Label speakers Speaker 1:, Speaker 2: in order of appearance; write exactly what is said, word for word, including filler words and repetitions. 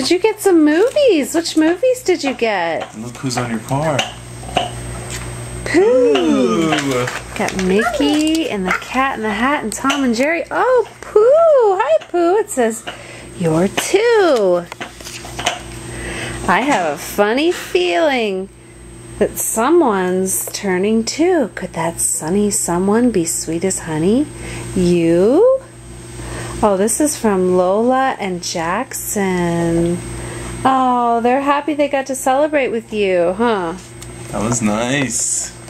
Speaker 1: Did you get some movies? Which movies did you get?
Speaker 2: Look who's on your car.
Speaker 1: Pooh. Got Mickey and the Cat in the Hat and Tom and Jerry. Oh, Pooh. Hi, Pooh. It says, you're two. I have a funny feeling that someone's turning two. Could that sunny someone be sweet as honey? You? Oh, this is from Lola and Jackson. Oh, they're happy they got to celebrate with you, huh?
Speaker 2: That was nice.